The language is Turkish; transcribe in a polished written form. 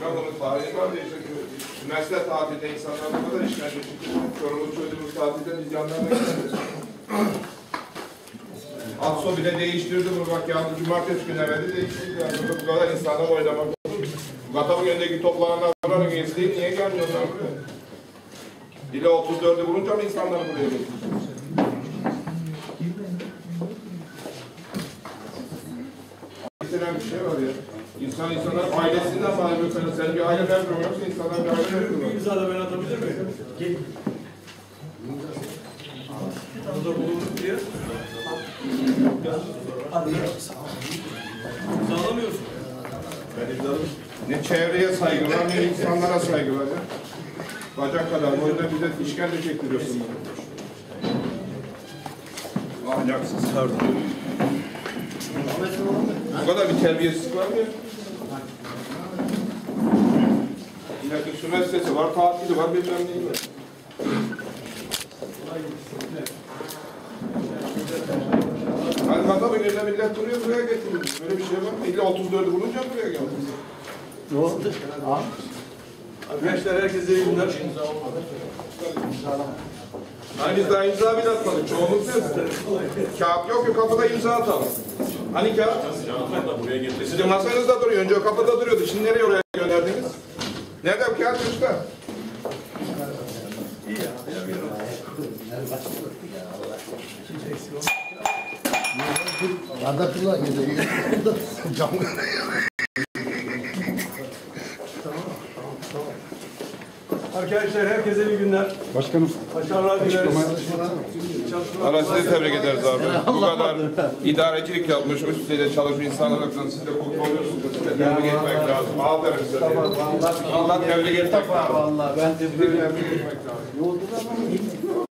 Bunun tarihi var ya işte üniversite tatilde insanlar bu kadar işkence çıkıyor. Çorumuz çocuğumuz tatilde biz yanlarına gidiyoruz. Atso bile değiştirdi bunu bak ya cumartesi günleri değiştirdi yani bu kadar insanlar oynamak olur. Gatabın önündeki toplananlar buranın üyesi değil niye gelmiyorlar buraya? Dile 34'ü bulunca mı insanları buraya getiriyorsunuz? Bir şey var ya. İnsanlar ailesinden bahsediyorsan sen bir aile memnun yoksa insanlar bir aile memnun. Bir imza da ben atabilir miyim? Gelin. Burada bulunduk diye. İmzalamıyorsun. Ben imzaladım. Ne çevreye saygı var ne insanlara saygı var ya. Bacak kadar boyunda bize işkence çektiriyorsun bunu. Ahlaksız. Bu kadar bir terbiyesizlik var mı ya? İlk üniversitesi var, tatili var, bilmem neyi var. Hani adamın önüne millet duruyor, buraya getiriyor. Böyle bir şey var mı? İlle 34'ü bulunca buraya geldi. Ne oldu? Arkadaşlar herkese iyi günler. Hani biz daha imza bile atmadık. Çoğunluk ne? Kağıt yok ki kapıda imza atalım. Hani kağıt? Sizin masanızda duruyor. Önce o kapıda duruyordu. Şimdi nereye oraya gönderdiniz? Nerede o kağıt çocuklar? İyi ya. Bardakla gidiyor. Camı. Arkadaşlar herkese iyi günler. Başkanım. Başarılar dileriz. Allah sizi tebrik ederiz abi. Bu kadar idarecilik yapmış, üst düzeyde çalışmış insanlarla siz de kurtuluyorsunuz. Siz de tebrik etmek lazım. Aferin size. Allah tebrik etmek lazım. Vallahi ben Sizi tebrik etmek lazım.